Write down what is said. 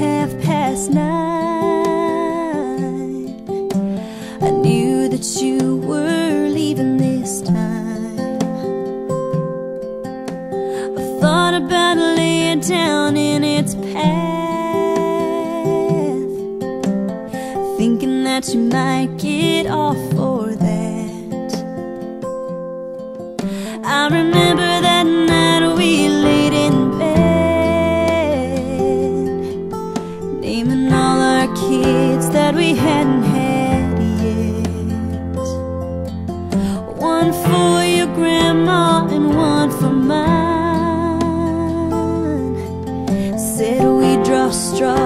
9. I knew that you were leaving this time. I thought about laying down in its path, thinking that you might get off for that. I remember that night we laid in bed, naming all our kids that we hadn't had yet. One for your grandma and one for mine. Said we'd draw straws